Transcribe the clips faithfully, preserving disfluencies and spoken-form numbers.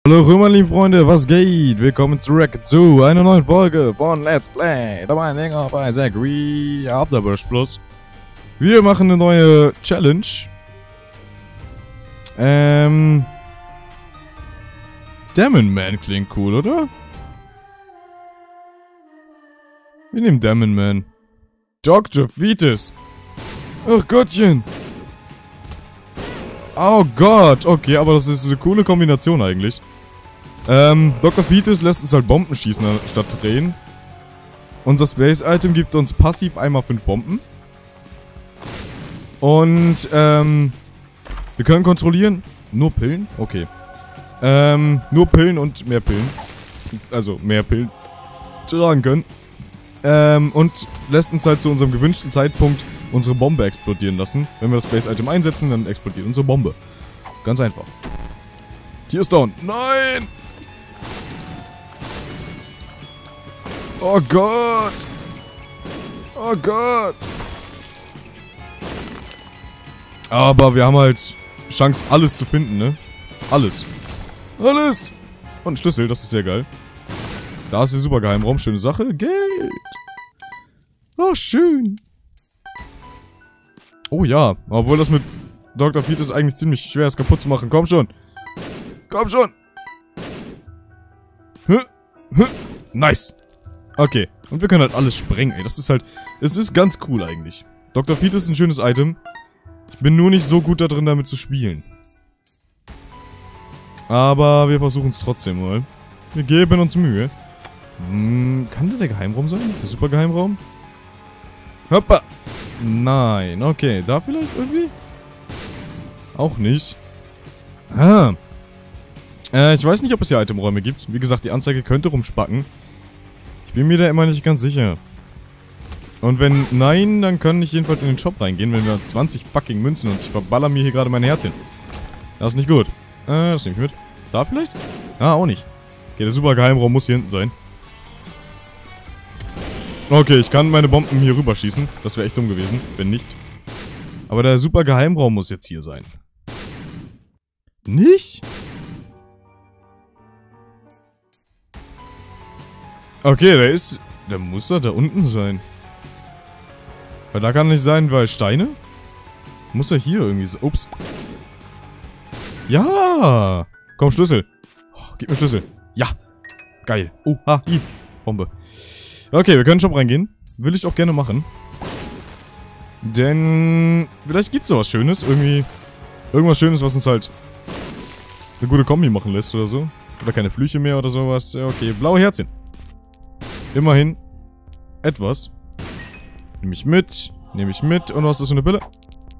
Hallo Römerlieb Freunde, was geht? Willkommen zurück zu einer neuen Folge von Let's Play. Dabei länger bei Zachary Afterburst Plus. Wir machen eine neue Challenge. Ähm... Demon Man klingt cool, oder? Wir nehmen Demon Man. Doktor Vitis. Ach Gottchen. Oh Gott, okay, aber das ist eine coole Kombination eigentlich. Ähm, Doktor Vitis lässt uns halt Bomben schießen statt drehen. Unser Space-Item gibt uns passiv einmal fünf Bomben. Und, ähm, wir können kontrollieren. Nur Pillen? Okay. Ähm, nur Pillen und mehr Pillen. Also, mehr Pillen tragen können. Ähm, und lässt uns halt zu unserem gewünschten Zeitpunkt unsere Bombe explodieren lassen. Wenn wir das Space-Item einsetzen, dann explodiert unsere Bombe. Ganz einfach. Tier ist down. Nein! Oh Gott! Oh Gott! Aber wir haben halt Chance, alles zu finden, ne? Alles. Alles! Und ein Schlüssel, das ist sehr geil. Da ist der super Geheimraum. Schöne Sache. Geld! Oh, schön! Oh ja, obwohl das mit Doktor Vitis eigentlich ziemlich schwer ist kaputt zu machen. Komm schon! Komm schon! Hä? Hä? Nice! Okay, und wir können halt alles sprengen, ey. Das ist halt, es ist ganz cool eigentlich. Doktor Vitis ist ein schönes Item. Ich bin nur nicht so gut da drin, damit zu spielen. Aber wir versuchen es trotzdem mal. Wir geben uns Mühe. Hm, kann der der Geheimraum sein? Der super Geheimraum? Hoppa! Nein, okay. Da vielleicht irgendwie? Auch nicht. Ah. Äh, ich weiß nicht, ob es hier Itemräume gibt. Wie gesagt, die Anzeige könnte rumspacken. Ich bin mir da immer nicht ganz sicher. Und wenn nein, dann kann ich jedenfalls in den Shop reingehen, wenn wir zwanzig fucking Münzen und ich verballer mir hier gerade mein Herzchen. Das ist nicht gut. Äh, das nehme ich mit. Da vielleicht? Ah, auch nicht. Okay, der super Geheimraum muss hier hinten sein. Okay, ich kann meine Bomben hier rüberschießen. Das wäre echt dumm gewesen, wenn nicht. Aber der super Geheimraum muss jetzt hier sein. Nicht? Okay, der ist... Der muss da, da unten sein. Weil da kann nicht sein, weil Steine? Muss er hier irgendwie so... Ups. Ja! Komm, Schlüssel. Oh, gib mir Schlüssel. Ja! Geil. Oh, ha, hi. Bombe. Okay, wir können in den Shop reingehen. Will ich auch gerne machen. Denn... Vielleicht gibt es da was Schönes. Irgendwie... Irgendwas Schönes, was uns halt... eine gute Kombi machen lässt oder so. Oder keine Flüche mehr oder sowas. Ja, okay, blaue Herzchen. Immerhin. Etwas. Nehme ich mit. Nehme ich mit. Und was ist das für eine Pille?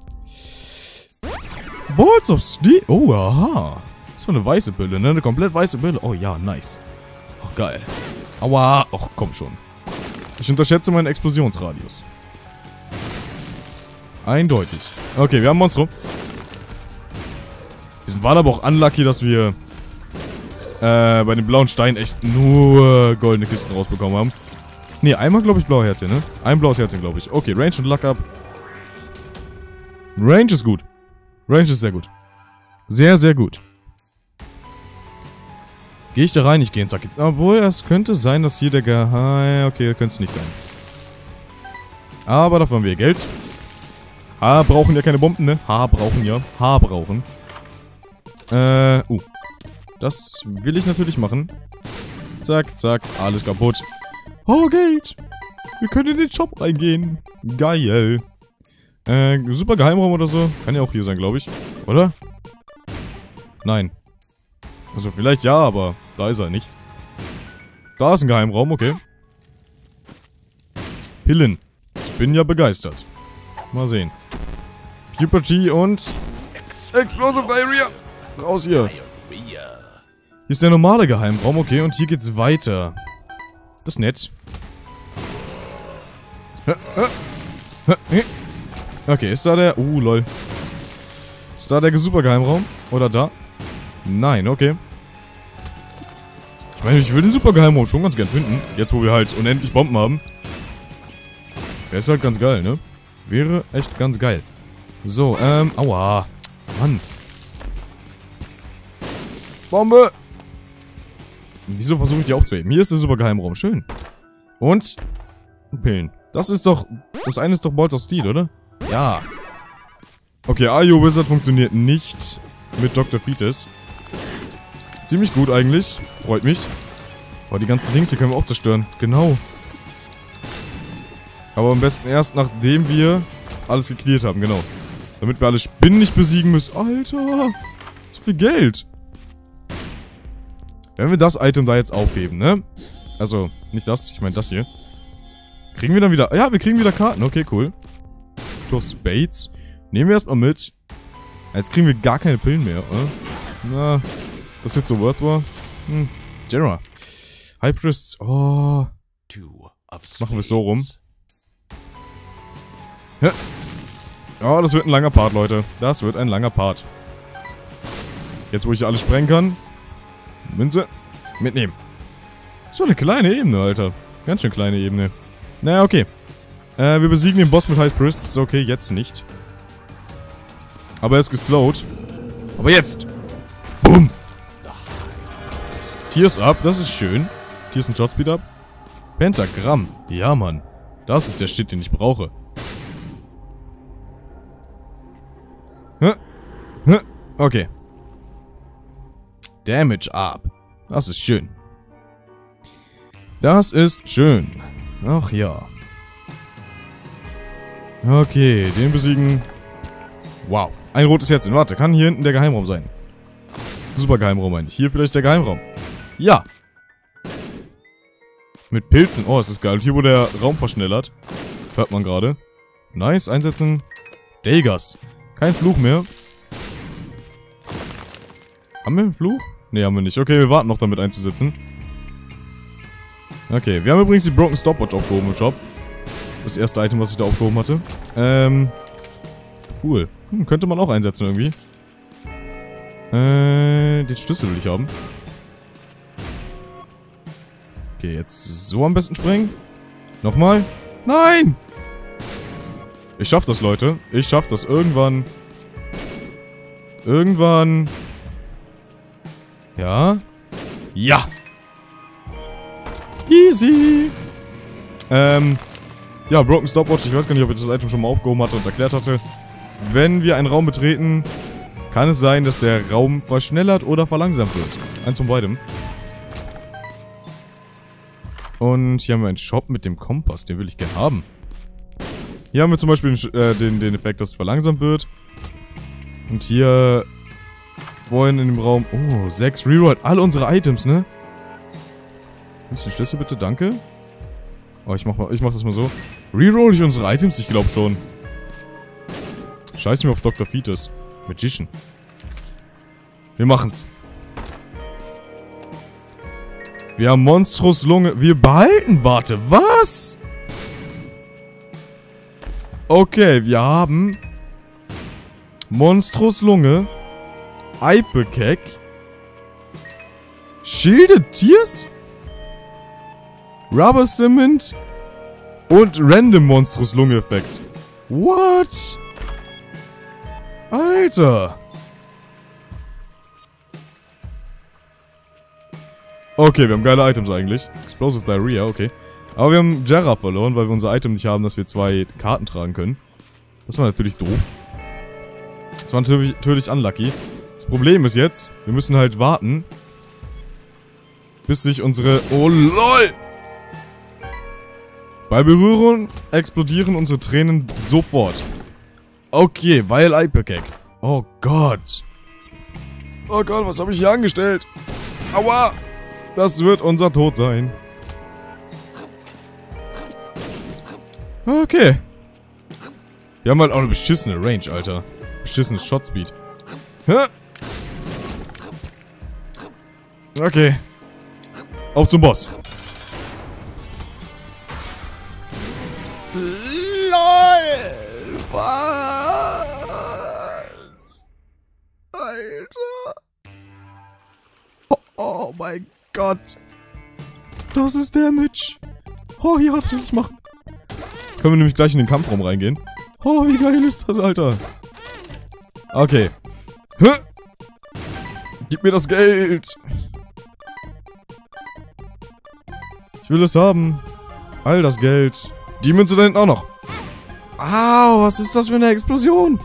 Balls of Steel. Oh, aha. Das ist so eine weiße Pille, ne? Eine komplett weiße Pille. Oh ja, nice. Oh, geil. Aua. Och, komm schon. Ich unterschätze meinen Explosionsradius. Eindeutig. Okay, wir haben Monstrum. Wir waren aber auch unlucky, dass wir äh, bei dem blauen Stein echt nur goldene Kisten rausbekommen haben. Ne, einmal glaube ich blaue Herzchen, ne? Ein blaues Herzchen, glaube ich. Okay, Range und Luck up. Range ist gut. Range ist sehr gut. Sehr, sehr gut. Gehe ich da rein? Ich gehe ins Sack. Obwohl, es könnte sein, dass hier der Geheim... Okay, könnte es nicht sein. Aber dafür haben wir Geld. Ha, brauchen ja keine Bomben, ne? Ha, brauchen ja. Ha, brauchen. Äh, uh. Das will ich natürlich machen. Zack, zack, alles kaputt. Oh, Geld. Wir können in den Shop reingehen. Geil. Äh, super Geheimraum oder so. Kann ja auch hier sein, glaube ich. Oder? Nein. Also vielleicht ja, aber da ist er nicht. Da ist ein Geheimraum, okay. Pillen. Ich bin ja begeistert. Mal sehen. Puberty und... Explosive Diarrhea. Raus hier. Hier ist der normale Geheimraum, okay. Und hier geht's weiter. Das ist nett. Okay, ist da der... Uh, lol. Ist da der super Geheimraum? Oder da? Nein, okay. Ich meine, ich würde den super Geheimraum schon ganz gern finden. Jetzt, wo wir halt unendlich Bomben haben. Der ist halt ganz geil, ne? Wäre echt ganz geil. So, ähm... Aua. Mann. Bombe! Wieso versuche ich die aufzuheben? Hier ist der super Geheimraum. Schön. Und Pillen. Das ist doch... Das eine ist doch Balls of Steel, oder? Ja. Okay, Ayo Wizard funktioniert nicht mit Doktor Fetus. Ziemlich gut eigentlich. Freut mich. Oh, die ganzen Dings hier können wir auch zerstören. Genau. Aber am besten erst, nachdem wir alles geklärt haben. Genau. Damit wir alle Spinnen nicht besiegen müssen. Alter. So viel Geld. Wenn wir das Item da jetzt aufheben, ne? Also, nicht das. Ich meine das hier. Kriegen wir dann wieder... Ja, wir kriegen wieder Karten. Okay, cool. Durch Spades. Nehmen wir erstmal mit. Jetzt kriegen wir gar keine Pillen mehr, oder? Na, das jetzt so worth war. Hm, General. High Priests. Oh. Machen wir es so rum. Ja. Oh, das wird ein langer Part, Leute. Das wird ein langer Part. Jetzt, wo ich alles sprengen kann. Münze. Mitnehmen. So eine kleine Ebene, Alter. Ganz schön kleine Ebene. Naja, okay. Äh, wir besiegen den Boss mit High Priests. Okay, jetzt nicht. Aber er ist geslowt. Aber jetzt. Boom. Tears Up, das ist schön. Tears und Shot Speed Up. Pentagramm. Ja, Mann. Das ist der Shit, den ich brauche. Okay. Damage Up. Das ist schön. Das ist schön. Ach ja. Okay, den besiegen. Wow. Ein rotes Herz. Warte, kann hier hinten der Geheimraum sein? Super Geheimraum meine ich. Hier vielleicht der Geheimraum. Ja. Mit Pilzen. Oh, ist das geil. Und hier wurde der Raum verschnellert. Hört man gerade. Nice. Einsetzen. Daggers. Kein Fluch mehr. Haben wir einen Fluch? Ne, haben wir nicht. Okay, wir warten noch damit einzusetzen. Okay, wir haben übrigens die Broken Stopwatch aufgehoben im Shop. Das erste Item, was ich da aufgehoben hatte. Ähm... Cool. Hm, könnte man auch einsetzen irgendwie. Äh, den Schlüssel will ich haben. Okay, jetzt so am besten springen. Nochmal. Nein! Ich schaff das, Leute. Ich schaff das irgendwann. Irgendwann. Ja. Ja! Easy! Ähm. Ja, Broken Stopwatch. Ich weiß gar nicht, ob ich das Item schon mal aufgehoben hatte und erklärt hatte. Wenn wir einen Raum betreten, kann es sein, dass der Raum verschnellert oder verlangsamt wird. Eins von beidem. Und hier haben wir einen Shop mit dem Kompass. Den will ich gerne haben. Hier haben wir zum Beispiel den, äh, den, den Effekt, dass es verlangsamt wird. Und hier vorhin in dem Raum... Oh, sechs Reroll. Alle unsere Items, ne? Ein bisschen Schlüssel bitte, danke. Oh, ich mach, mal, ich mach das mal so. Reroll ich unsere Items? Ich glaube schon. Scheiß mir auf Doktor Fetus. Magician. Wir machen's. Wir haben Monstrous Lunge. Wir behalten. Warte, was? Okay, wir haben Monstrous Lunge. Ipecac. Shielded Tears. Rubber Cement. Und Random Monstrous Lunge Effekt. What? Alter. Okay, wir haben geile Items eigentlich. Explosive Diarrhea, okay. Aber wir haben Jera verloren, weil wir unser Item nicht haben, dass wir zwei Karten tragen können. Das war natürlich doof. Das war natürlich, natürlich unlucky. Das Problem ist jetzt, wir müssen halt warten, bis sich unsere... Oh, lol! Bei Berührung explodieren unsere Tränen sofort. Okay, weil Ipecac. Oh Gott. Oh Gott, was habe ich hier angestellt? Aua! Das wird unser Tod sein. Okay. Wir haben halt auch eine beschissene Range, Alter. Beschissenes Shotspeed. Okay. Auf zum Boss. LOL! Was? Alter. Oh, oh mein Gott. Das ist Damage. Oh, ja, das will ich machen. Können wir nämlich gleich in den Kampfraum reingehen. Oh, wie geil ist das, Alter. Okay. Gib mir das Geld. Ich will es haben. All das Geld. Die Münze da hinten auch noch. Au, was ist das für eine Explosion?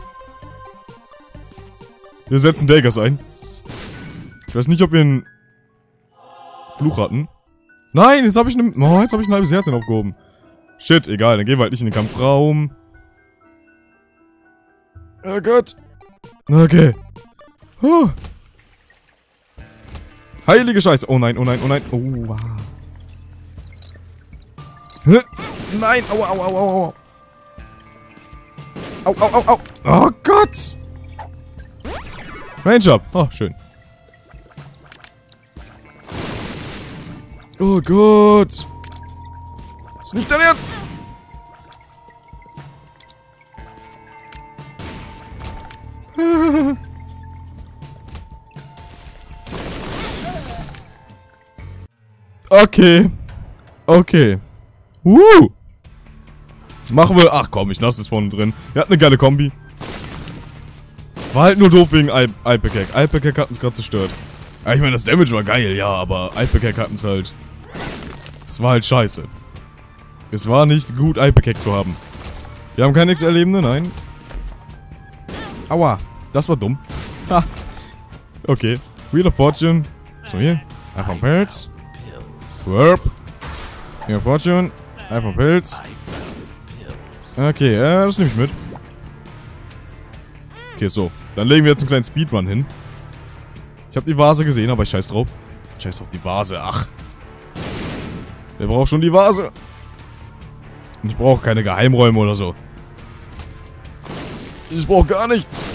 Wir setzen Daggers ein. Ich weiß nicht, ob wir einen Fluch hatten. Nein, jetzt habe ich, ne, oh, jetzt hab ich ein halbes Herz aufgehoben. Shit, egal, dann gehen wir halt nicht in den Kampfraum. Oh Gott. Okay. Huh. Heilige Scheiße. Oh nein, oh nein, oh nein. Oh, wow. Hä? Nein, au, au, au, au, au. Au, au, au, au. Oh Gott. Range up. Oh, schön. Oh Gott. Ist nicht dein Ernst. Okay. Okay. Woo. Machen wir... Ach komm, ich lasse es vorne drin. Wir hatten eine geile Kombi. War halt nur doof wegen Alpekek. Alpekek hat uns gerade zerstört. Ja, ich meine, das Damage war geil, ja, aber Alpekek hat uns halt... Es war halt scheiße. Es war nicht gut, Alpekek zu haben. Wir haben kein X Erlebende, nein. Aua, das war dumm. Ha. Okay. Wheel of Fortune. So, hier. Einfach Pilz. Verb. Wheel of Fortune. Einfach Pilz. Okay, äh, das nehme ich mit. Okay, so. Dann legen wir jetzt einen kleinen Speedrun hin. Ich habe die Vase gesehen, aber ich scheiß drauf. Scheiß auf die Vase, ach. Wer braucht schon die Vase? Und ich brauche keine Geheimräume oder so. Ich brauche gar nichts.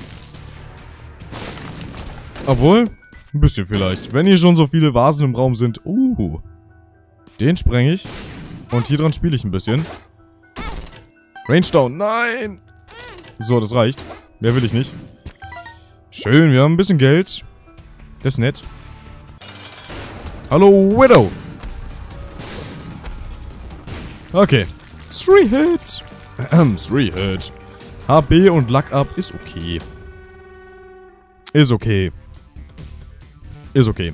Obwohl, ein bisschen vielleicht. Wenn hier schon so viele Vasen im Raum sind. Uh. Den spreng ich. Und hier dran spiele ich ein bisschen. Range down. Nein. So, das reicht. Mehr will ich nicht. Schön, wir haben ein bisschen Geld. Das ist nett. Hallo, Widow. Okay. Three Hit. Three Hit. H P und Luck Up ist okay. Ist okay. Ist okay.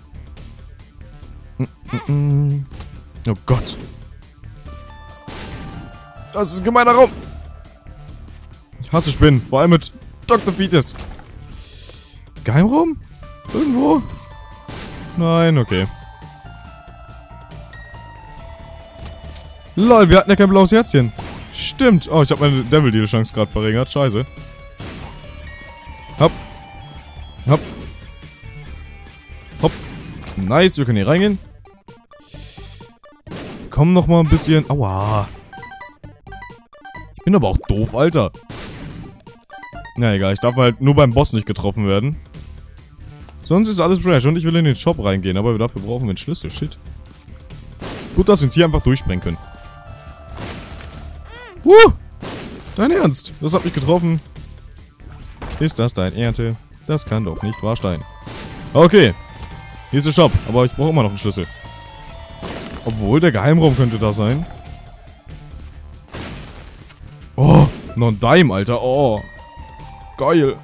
Oh Gott. Das ist ein gemeiner Raum. Ich hasse Spinnen. Vor allem mit Doktor Fetus. Geheimraum? Irgendwo? Nein, okay. Lol, wir hatten ja kein blaues Herzchen. Stimmt. Oh, ich habe meine Devil Deal Chance gerade verringert. Scheiße. Hopp. Hopp. Hopp. Nice, wir können hier reingehen. Komm noch mal ein bisschen. Aua. Ich bin aber auch doof, Alter. Na egal, ich darf halt nur beim Boss nicht getroffen werden. Sonst ist alles fresh und ich will in den Shop reingehen, aber dafür brauchen wir einen Schlüssel. Shit. Gut, dass wir uns hier einfach durchsprengen können. Wuh! Dein Ernst? Das hat mich getroffen. Ist das dein Ernte? Das kann doch nicht wahr sein. Okay. Hier ist der Shop, aber ich brauche immer noch einen Schlüssel. Obwohl, der Geheimraum könnte da sein. Oh, noch ein Dime, Alter. Oh. Geil.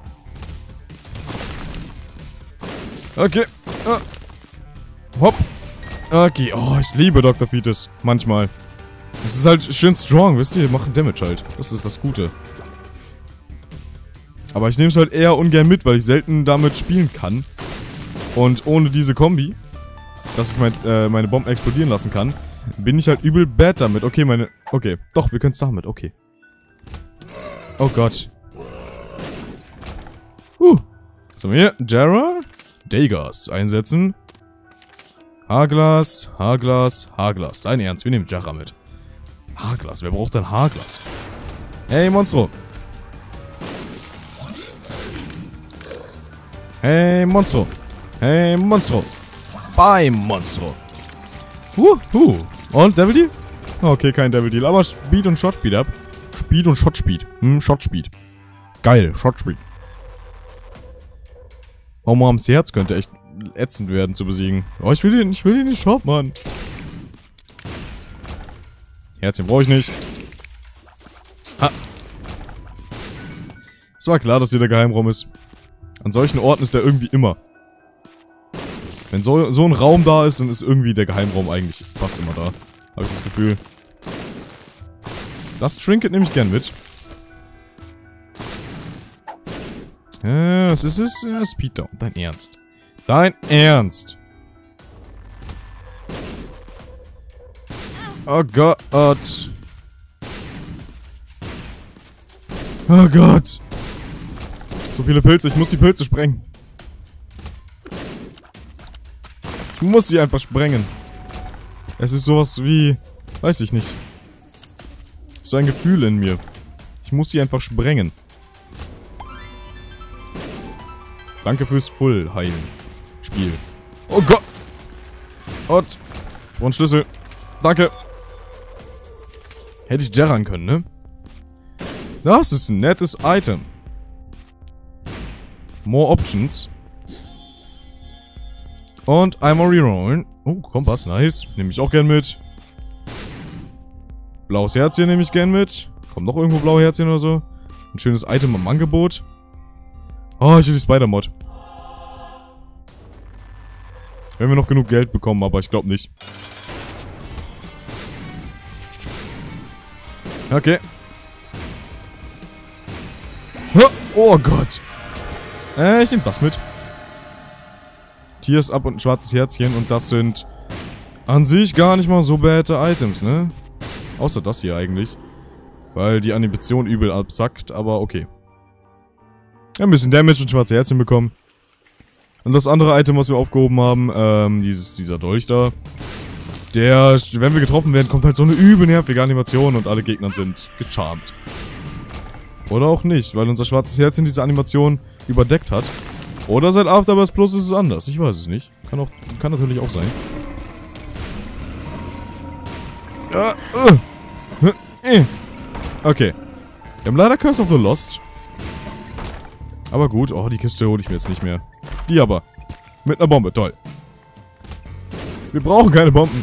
Okay. Ah. Hopp. Okay. Oh, ich liebe Doktor Fetus. Manchmal. Es ist halt schön strong, wisst ihr? Wir machen Damage halt. Das ist das Gute. Aber ich nehme es halt eher ungern mit, weil ich selten damit spielen kann. Und ohne diese Kombi, dass ich mein, äh, meine Bomben explodieren lassen kann, bin ich halt übel bad damit. Okay, meine... Okay. Doch, wir können es damit. Okay. Oh Gott. Uh. So, hier. Jara. Daggers einsetzen. Haarglas, Haarglas, Haarglas. Dein Ernst, wir nehmen Jara mit. Haarglas, wer braucht denn Haarglas? Hey, Monstro. Hey, Monstro. Hey, Monstro. Bye, Monstro. Uh, uh. Und Devil Deal? Okay, kein Devil Deal, aber Speed und Shot Speed ab. Speed und Shot Speed. Hm, Shot Speed. Geil, Shot Speed. Homorams Herz könnte echt ätzend werden zu besiegen. Oh, ich will den, ich will den nicht Shop, Mann. Herzchen brauche ich nicht. Ha. Es war klar, dass hier der Geheimraum ist. An solchen Orten ist der irgendwie immer. Wenn so, so ein Raum da ist, dann ist irgendwie der Geheimraum eigentlich fast immer da. Habe ich das Gefühl. Das Trinket nehme ich gern mit. Äh, was ist es? Ja, Speeddown. Dein Ernst. Dein Ernst. Oh Gott. Oh Gott. So viele Pilze. Ich muss die Pilze sprengen. Ich muss die einfach sprengen. Es ist sowas wie... Weiß ich nicht. So ein Gefühl in mir. Ich muss die einfach sprengen. Danke fürs Full-Heilen. Spiel. Oh Gott. Gott. Und Schlüssel. Danke. Hätte ich jarran können, ne? Das ist ein nettes Item. More Options. Und einmal rerollen. Oh, Kompass, nice. Nehme ich auch gern mit. Blaues Herzchen nehme ich gern mit. Kommt noch irgendwo blaue Herzchen oder so? Ein schönes Item im Angebot. Oh, ich will die Spider-Mod. Wenn wir noch genug Geld bekommen, aber ich glaube nicht. Okay. Oh Gott. Äh, ich nehme das mit. Tears Up und ein schwarzes Herzchen. Und das sind an sich gar nicht mal so bad Items, ne? Außer das hier eigentlich. Weil die Animation übel absackt, aber okay. Ja, ein bisschen Damage und schwarze Herzchen bekommen. Und das andere Item, was wir aufgehoben haben, ähm, dieses, dieser Dolch da. Der, wenn wir getroffen werden, kommt halt so eine übel nervige Animation und alle Gegner sind gecharmt. Oder auch nicht, weil unser schwarzes Herzchen diese Animation überdeckt hat. Oder seit Afterbirth Plus ist es anders, ich weiß es nicht. Kann auch, kann natürlich auch sein. Ja, uh, okay. Wir haben leider Curse of the Lost. Aber gut, oh, die Kiste hole ich mir jetzt nicht mehr. Die aber. Mit einer Bombe, toll. Wir brauchen keine Bomben.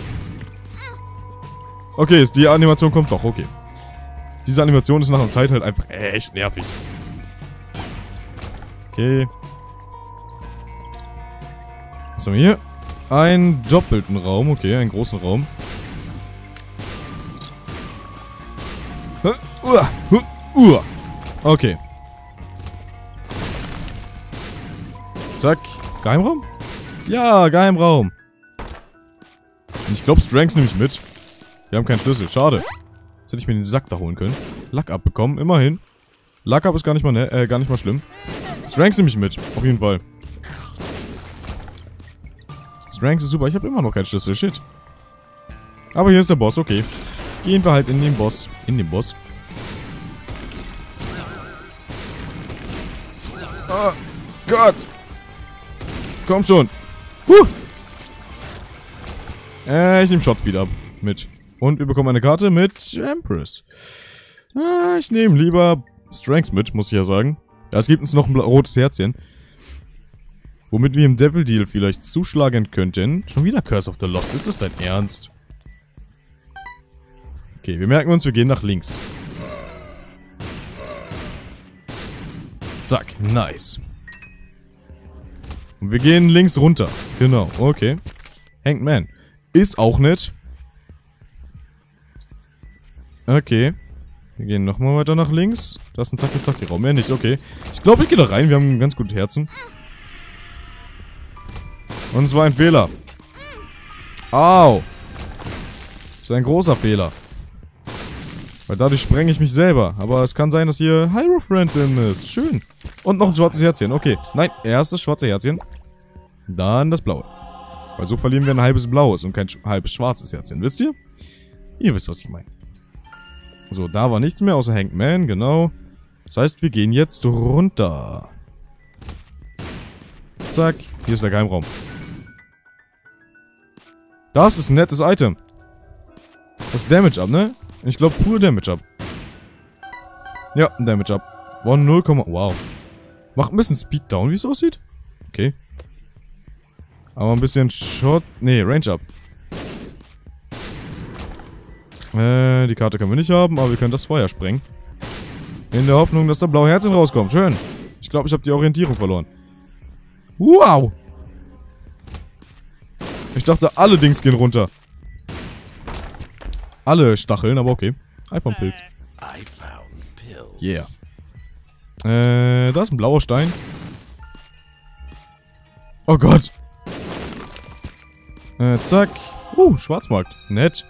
Okay, jetzt die Animation kommt doch, okay. Diese Animation ist nach einer Zeit halt einfach echt nervig. Okay. Was haben wir hier? Einen doppelten Raum, okay, einen großen Raum. Okay. Zack. Geheimraum? Ja, Geheimraum. Und ich glaube, Strengths nehme ich mit. Wir haben keinen Schlüssel. Schade. Jetzt hätte ich mir den Sack da holen können. Luck abbekommen, immerhin. Luck up ist gar nicht mal, ne äh, gar nicht mal schlimm. Strengths nehme ich mit. Auf jeden Fall. Strengths ist super. Ich habe immer noch keinen Schlüssel. Shit. Aber hier ist der Boss. Okay. Gehen wir halt in den Boss. In den Boss. Oh Gott. Komm schon. Huh. Äh, ich nehme Shotspeed ab. Mit. Und wir bekommen eine Karte mit Empress. Ah, ich nehme lieber Strengths mit, muss ich ja sagen. Ja, es gibt uns noch ein rotes Herzchen. Womit wir im Devil Deal vielleicht zuschlagen könnten. Schon wieder Curse of the Lost. Ist das dein Ernst? Okay, wir merken uns, wir gehen nach links. Zack, nice. Und wir gehen links runter. Genau, okay. Hanged Man. Ist auch nett. Okay. Wir gehen nochmal weiter nach links. Da ist ein Zacki-Zacki-Raum. Mehr nicht, okay. Ich glaube, ich gehe da rein. Wir haben ganz gute Herzen. Und es war ein Fehler. Au. Das ist ein großer Fehler. Weil dadurch sprenge ich mich selber. Aber es kann sein, dass hier Hierophant drin ist. Schön. Und noch ein schwarzes Herzchen. Okay. Nein, erst das schwarze Herzchen. Dann das blaue. Weil so verlieren wir ein halbes blaues und kein halbes schwarzes Herzchen. Wisst ihr? Ihr wisst, was ich meine. So, da war nichts mehr außer Hanged Man, genau. Das heißt, wir gehen jetzt runter. Zack. Hier ist der Geheimraum. Das ist ein nettes Item. Das ist Damage up, ne? Ich glaube, pure Damage up. Ja, ein Damage up. War null, wow. Macht ein bisschen Speed down, wie es aussieht. Okay. Aber ein bisschen Shot... Ne, Range up. Äh, die Karte können wir nicht haben, aber wir können das Feuer sprengen. In der Hoffnung, dass da blaue Herzen rauskommen. Schön. Ich glaube, ich habe die Orientierung verloren. Wow. dachte, alle Dings gehen runter. Alle Stacheln, aber okay. iPhone-Pilz. Yeah. Äh, da ist ein blauer Stein. Oh Gott. Äh, zack. Uh, Schwarzmarkt. Nett.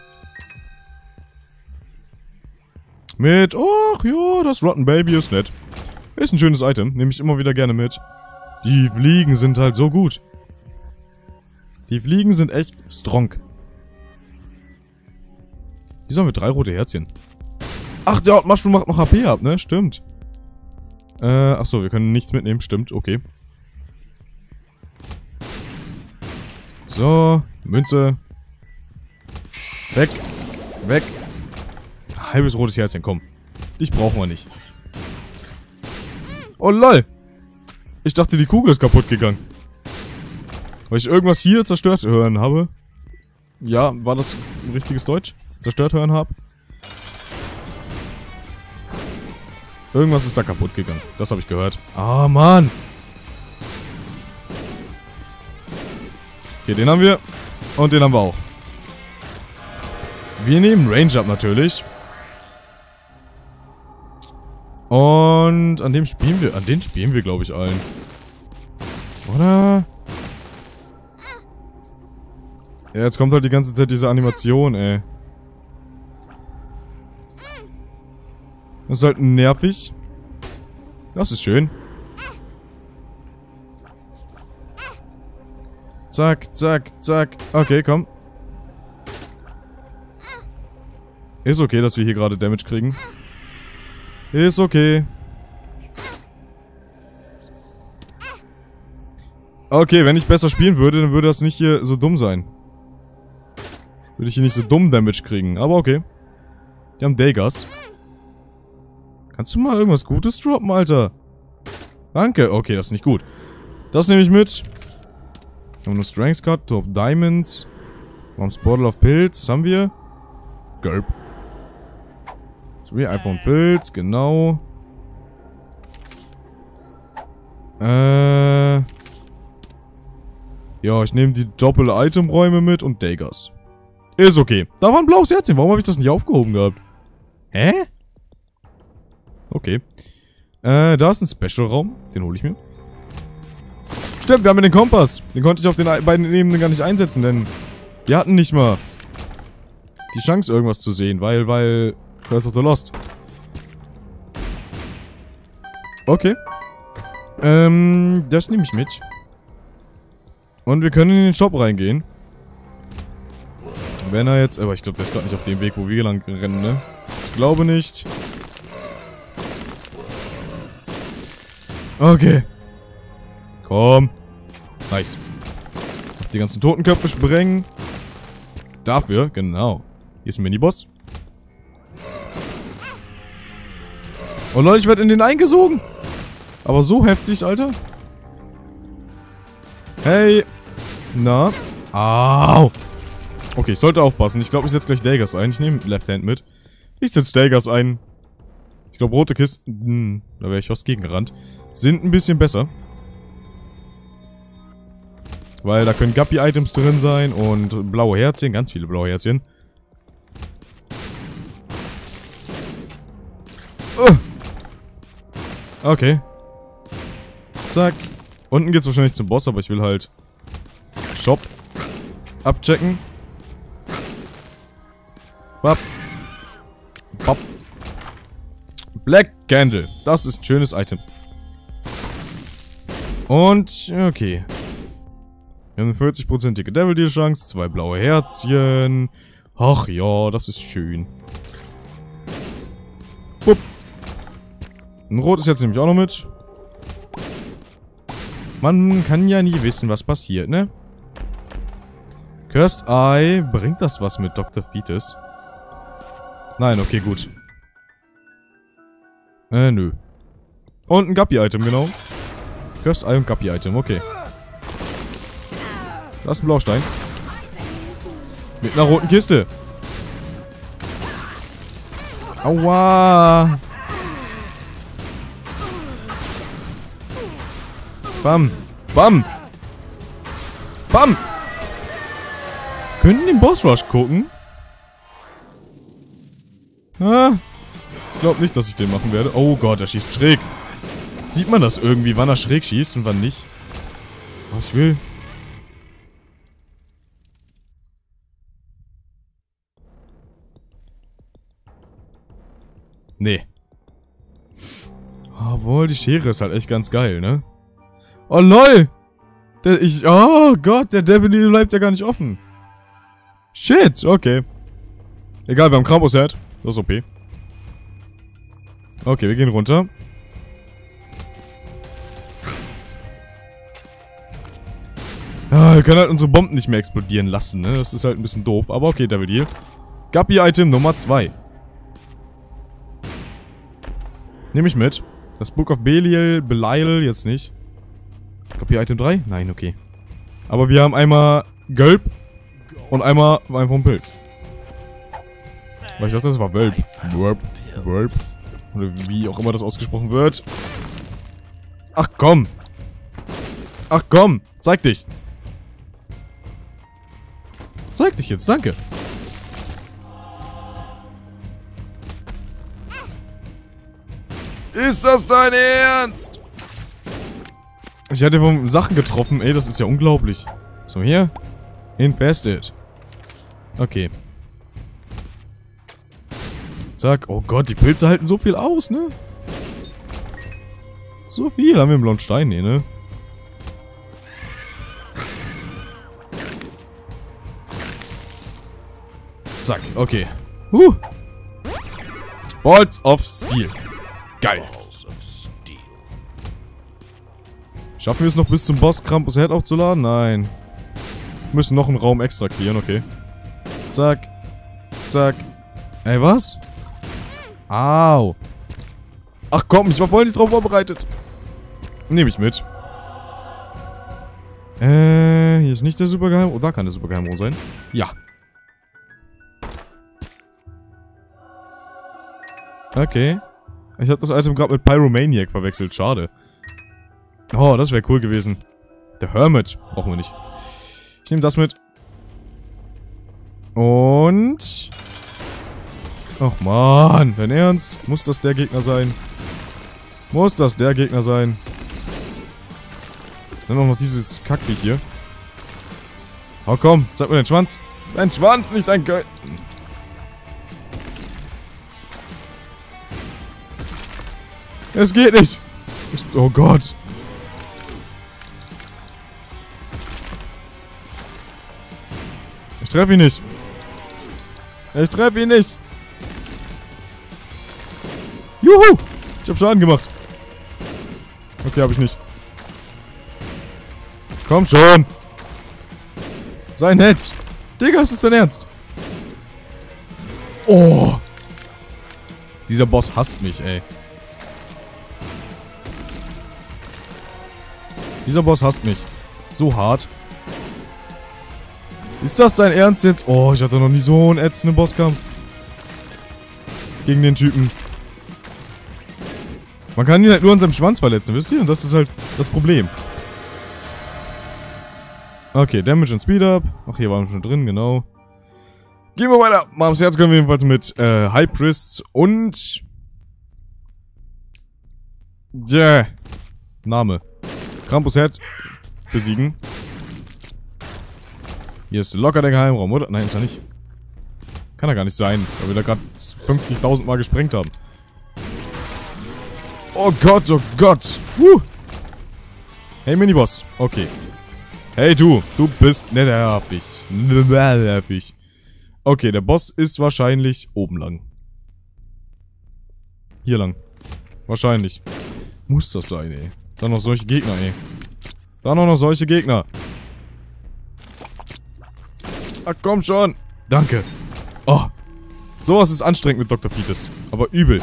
Mit, ach ja, das Rotten Baby ist nett. Ist ein schönes Item. Nehme ich immer wieder gerne mit. Die Fliegen sind halt so gut. Die Fliegen sind echt strong. Wieso haben wir drei rote Herzchen? Ach, der Mushroom macht noch H P ab, ne? Stimmt. Äh, ach so, wir können nichts mitnehmen. Stimmt, okay. So, Münze. Weg. Weg. Halbes rotes Herzchen, komm. Dich brauchen wir nicht. Oh lol. Ich dachte, die Kugel ist kaputt gegangen. Weil ich irgendwas hier zerstört hören habe. Ja, war das ein richtiges Deutsch? Zerstört hören habe? Irgendwas ist da kaputt gegangen. Das habe ich gehört. Ah, Mann. Okay, den haben wir. Und den haben wir auch. Wir nehmen Range up natürlich. Und an dem spielen wir, an den spielen wir, glaube ich, allen. Oder? Ja, jetzt kommt halt die ganze Zeit diese Animation, ey. Das ist halt nervig. Das ist schön. Zack, zack, zack. Okay, komm. Ist okay, dass wir hier gerade Damage kriegen. Ist okay. Okay, wenn ich besser spielen würde, dann würde das nicht hier so dumm sein. Würde ich hier nicht so dumm Damage kriegen. Aber okay. Die haben Daygas. Kannst du mal irgendwas Gutes droppen, Alter? Danke. Okay, das ist nicht gut. Das nehme ich mit. Wir haben nur Strength Card, Top Diamonds. Wir haben das Bottle of Pilz. Was haben wir? Gulp. Three iPhone Pilz, genau. Äh. Ja, ich nehme die Doppel-Item-Räume mit und Daygas. Ist okay. Da war ein blaues Herzchen. Warum habe ich das nicht aufgehoben gehabt? Hä? Okay. Äh, da ist ein Special-Raum. Den hole ich mir. Stimmt, wir haben ja den Kompass. Den konnte ich auf den beiden Ebenen gar nicht einsetzen, denn wir hatten nicht mal die Chance, irgendwas zu sehen, weil, weil... Curse of the Lost. Okay. Ähm, das nehme ich mit. Und wir können in den Shop reingehen. Wenn er jetzt... Aber ich glaube, der ist gerade nicht auf dem Weg, wo wir lang rennen, ne? Ich glaube nicht. Okay. Komm. Nice. Noch die ganzen Totenköpfe sprengen. Dafür, genau. Hier ist ein Miniboss. Oh Leute, ich werde in den eingesogen. Aber so heftig, Alter. Hey. Na. Au. Okay, ich sollte aufpassen. Ich glaube, ich setze gleich Dagers ein. Ich nehme Left Hand mit. Ich setze Dagers ein. Ich glaube, rote Kisten, hm, da wäre ich fast gegengerannt, sind ein bisschen besser. Weil da können Guppy-Items drin sein und blaue Herzchen, ganz viele blaue Herzchen. Uh. Okay. Zack. Unten geht's wahrscheinlich zum Boss, aber ich will halt Shop abchecken. Bap. Bap. Black Candle. Das ist ein schönes Item. Und, okay. Wir haben eine vierzig-prozentige Devil Deal Chance, zwei blaue Herzchen. Ach ja, das ist schön. Bup. Ein rotes jetzt nehme ich auch noch mit. Man kann ja nie wissen, was passiert, ne? Cursed Eye. Bringt das was mit Doktor Fetus? Nein, okay, gut. Äh, nö. Und ein Guppy-Item, genau. Cursed Eye und Guppy-Item, okay. Da ist ein Blaustein. Mit einer roten Kiste. Aua. Bam. Bam. Bam. könnten den Boss Rush gucken. Ah, ich glaube nicht, dass ich den machen werde. Oh Gott, er schießt schräg. Sieht man das irgendwie, wann er schräg schießt und wann nicht? Was ich will. Nee. Obwohl, die Schere ist halt echt ganz geil, ne? Oh lol! Der, ich, oh Gott, der Devil Needle bleibt ja gar nicht offen. Shit, okay. Egal, wir haben Krampus-Head. Das ist O P. Okay, wir gehen runter. Ah, wir können halt unsere Bomben nicht mehr explodieren lassen, ne? Das ist halt ein bisschen doof. Aber okay, Devil Deal. Guppy-Item Nummer zwei. Nehme ich mit. Das Book of Belial, Belial, jetzt nicht. Guppy-Item drei? Nein, okay. Aber wir haben einmal Gölb und einmal einfach einen Pilz. Weil ich dachte, das war Wölb. Wölb. Wölb. Oder wie auch immer das ausgesprochen wird. Ach komm. Ach komm. Zeig dich. Zeig dich jetzt, danke. Ist das dein Ernst? Ich hatte von Sachen getroffen, ey, das ist ja unglaublich. So, hier. Infested. Okay. Zack. Oh Gott, die Pilze halten so viel aus, ne? So viel haben wir im blauen Stein, nee, ne? Zack, okay. Huh. Balls of Steel. Geil. Schaffen wir es noch bis zum Boss Krampus Head aufzuladen? Nein. Wir müssen noch einen Raum extra clearen, okay. Zack. Zack. Ey, was? Au. Ach komm, ich war voll nicht drauf vorbereitet. Nehme ich mit. Äh, hier ist nicht der Supergeheim. Oh, da kann der Supergeheimraum sein. Ja. Okay. Ich habe das Item gerade mit Pyromaniac verwechselt. Schade. Oh, das wäre cool gewesen. Der Hermit. Brauchen wir nicht. Ich nehme das mit. Und... Ach man, dein Ernst? Muss das der Gegner sein? Muss das der Gegner sein? Dann auch noch dieses Kackviech hier. Oh komm, zeig mir deinen Schwanz. Dein Schwanz, nicht dein Ge... Es geht nicht. Oh Gott. Ich treffe ihn nicht. Ich treffe ihn nicht. Juhu. Ich habe Schaden gemacht. Okay, habe ich nicht. Komm schon. Sei nett. Digga, ist das dein Ernst? Oh. Dieser Boss hasst mich, ey. Dieser Boss hasst mich. So hart. Ist das dein Ernst jetzt? Oh, ich hatte noch nie so einen ätzenden Bosskampf. Gegen den Typen. Man kann ihn halt nur an seinem Schwanz verletzen, wisst ihr? Und das ist halt das Problem. Okay, Damage und Speed Up. Ach, hier waren wir schon drin, genau. Gehen wir weiter. Mams Herz können wir jedenfalls mit äh, High Priests und... Yeah. Name. Krampus Head besiegen. Hier ist locker der Geheimraum, oder? Nein, ist er nicht. Kann er gar nicht sein, weil wir da gerade fünfzigtausend Mal gesprengt haben. Oh Gott, oh Gott. Huh. Hey, Miniboss. Okay. Hey, du. Du bist nervig. Nervig. Okay, der Boss ist wahrscheinlich oben lang. Hier lang. Wahrscheinlich. Muss das sein, ey. Dann noch solche Gegner, ey. Dann auch noch solche Gegner. Ach, komm schon. Danke. Oh. Sowas ist anstrengend mit Doktor Fetus. Aber übel.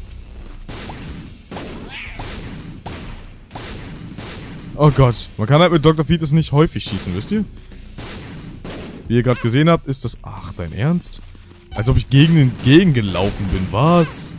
Oh Gott. Man kann halt mit Doktor Fetus nicht häufig schießen, wisst ihr? Wie ihr gerade gesehen habt, ist das... Ach, dein Ernst? Als ob ich gegen den Gegend gelaufen bin. Was?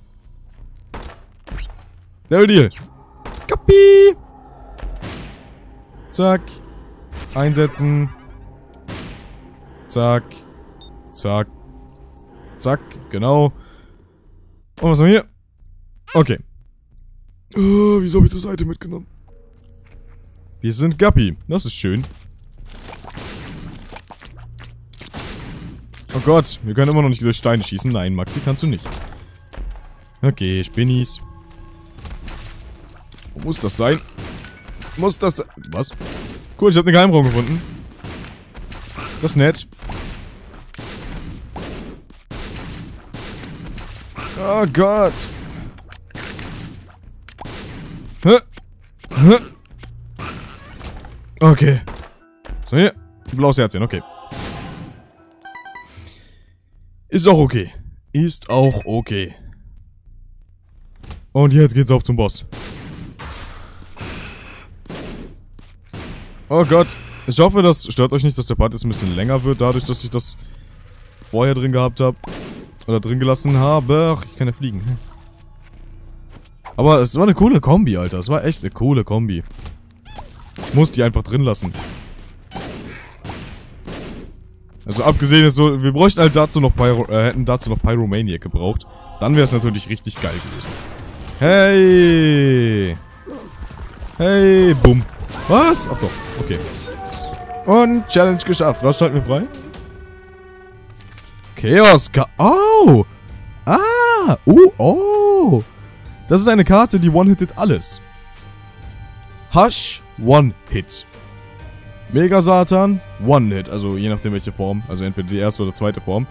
Devil Deal. Kapi! Zack. Einsetzen. Zack. Zack. Zack. Genau. Und was haben wir hier? Okay. Oh, wieso habe ich das Item mitgenommen? Wir sind Guppy. Das ist schön. Oh Gott, wir können immer noch nicht durch Steine schießen. Nein, Maxi, kannst du nicht. Okay, Spinnis. Wo muss das sein? Muss das sein? Was? Cool, ich habe einen Geheimraum gefunden. Das ist nett. Oh Gott. Hä? Hä? Okay. So, hier. Blaues Herzchen, okay. Ist auch okay. Ist auch okay. Und jetzt geht's auf zum Boss. Oh Gott. Ich hoffe, das stört euch nicht, dass der Part jetzt ein bisschen länger wird, dadurch, dass ich das vorher drin gehabt habe. Oder drin gelassen habe. Ach, ich kann ja fliegen. Aber es war eine coole Kombi, Alter. Es war echt eine coole Kombi. Ich muss die einfach drin lassen. Also abgesehen ist so, wir bräuchten halt dazu noch Pyro, äh, hätten dazu noch Pyromaniac gebraucht. Dann wäre es natürlich richtig geil gewesen. Hey! Hey, bumm. Was? Ach doch, okay. Und Challenge geschafft. Was schalten wir frei? Chaos. Ka oh! Ah! Oh, oh! Das ist eine Karte, die one-hittet alles. Hush, One-Hit. Mega Satan, One-Hit. Also je nachdem welche Form. Also entweder die erste oder zweite Form.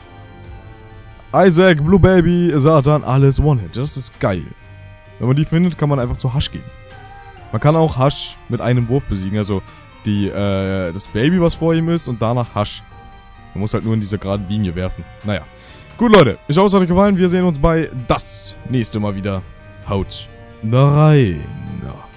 Isaac, Blue Baby, Satan, alles One-Hit. Das ist geil. Wenn man die findet, kann man einfach zu Hush gehen. Man kann auch Hush mit einem Wurf besiegen. Also die, äh, das Baby, was vor ihm ist, und danach Hush. Man muss halt nur in diese geraden Linie werfen. Naja. Gut, Leute. Ich hoffe, es hat euch gefallen. Wir sehen uns bei das nächste Mal wieder. Haut rein.